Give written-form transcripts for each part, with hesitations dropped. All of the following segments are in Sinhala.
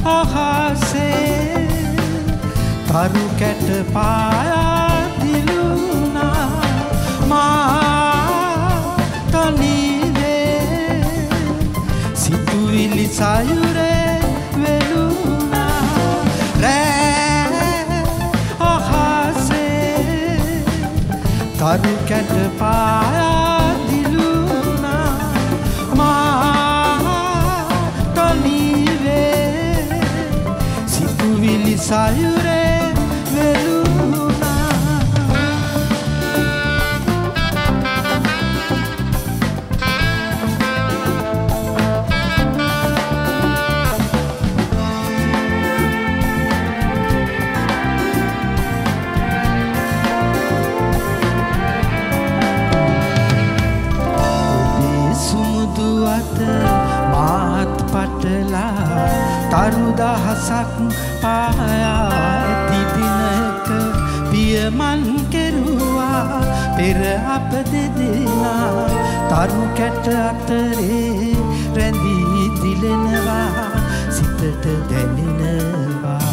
අහසේ තරු කැට පායා දිලුණා මා තනිවේ සිතුවිලි සයුරේ වෙලුණා රෑ අහසේ තරු කැට පායා දිලුණා මා තනිවේ සිතුවිලි සයුරේ මාත් පටලා තරු දහසක් පායා ඇති දිනක පියමන් කෙරුවා පෙර අප දෙදෙනා තරු කැට අතරේ රැඳී දිලෙනවා සිතට දැනෙනවා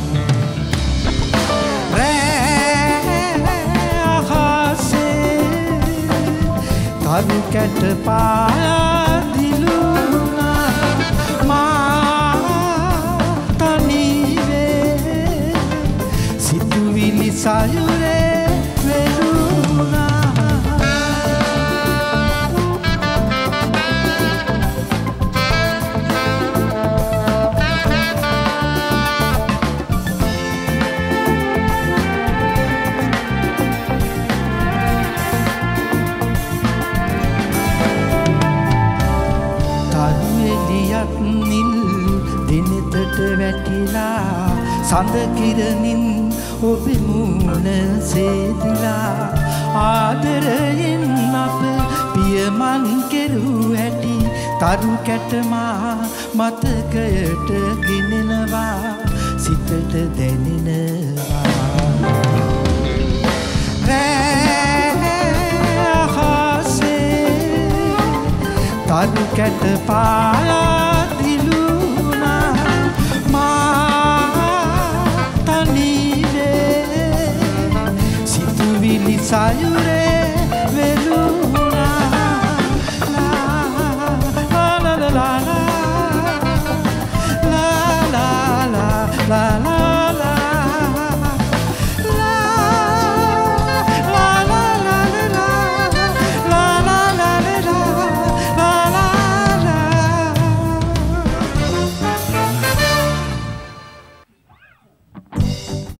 රෑ අහසේ තරු කැට පායා sayure veluna tarueliyak nil dinetට වැටිලා සඳ කිරණින් ඔබේ මුණ සේදිලා ආදරයෙන් අප පියමන් කෙරූ හැටි තරු කැටමා මතකයට ගෙනෙනවා සිතට දැනෙනවා රෑ අහසේ තරු කැට පායා දිලුණා sayure veluna la la la la la la la la la